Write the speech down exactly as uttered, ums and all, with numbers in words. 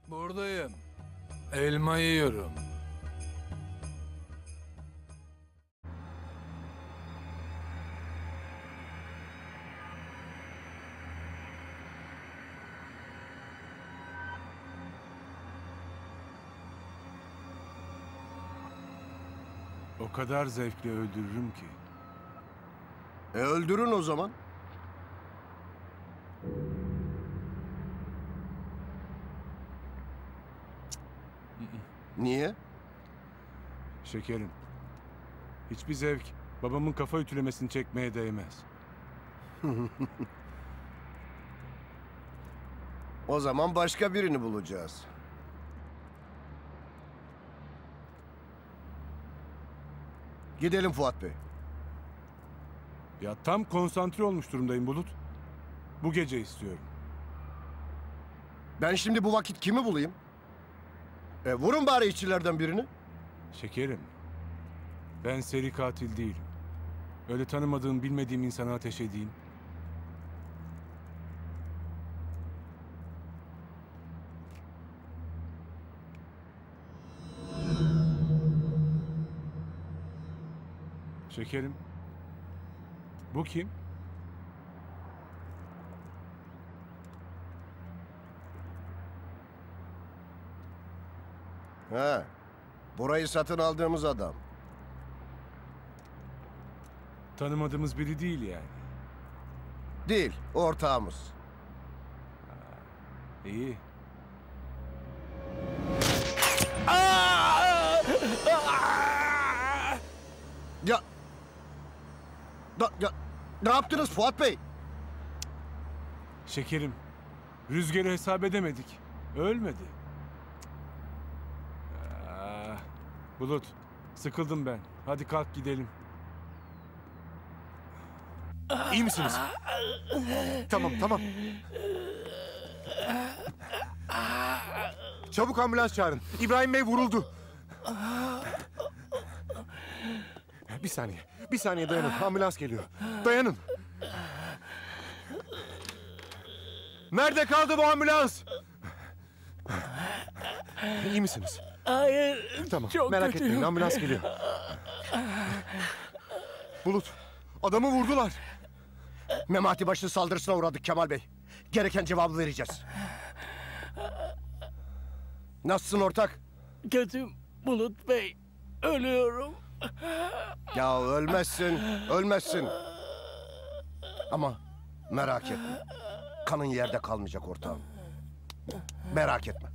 Buradayım. Elma yiyorum. O kadar zevkle öldürürüm ki. E öldürün o zaman. Niye? Şekerim. Hiçbir zevk babamın kafa ütülemesini çekmeye değmez. O zaman başka birini bulacağız. Gidelim Fuat Bey. Ya tam konsantre olmuş durumdayım Bulut. Bu gece istiyorum. Ben şimdi bu vakit kimi bulayım? E vurun bari işçilerden birini. Şekerim. Ben seri katil değilim. Öyle tanımadığım, bilmediğim insana ateş edeyim. Şekerim. Bu kim? He. Burayı satın aldığımız adam. Tanımadığımız biri değil yani. Değil, ortağımız. İyi. Ya... Da, ya... Ne yaptınız Fuat Bey? Şekerim. Rüzgarı hesap edemedik. Ölmedi. Ah, Bulut. Sıkıldım ben. Hadi kalk gidelim. İyi misiniz? Tamam, tamam. Çabuk ambulans çağırın. İbrahim Bey vuruldu. Bir saniye, bir saniye dayanın. Ambulans geliyor. Dayanın. Nerede kaldı bu ambulans? İyi misiniz? Hayır. Tamam, Çok merak kötüyüm. etmeyin. Ambulans geliyor. Bulut, adamı vurdular. Memati başı saldırısına uğradık Kemal Bey. Gereken cevabı vereceğiz. Nasılsın ortak? Kötüyüm Bulut Bey. Ölüyorum. Ya ölmezsin, ölmezsin. Ama merak etme. Kanın yerde kalmayacak ortağım. Merak etme.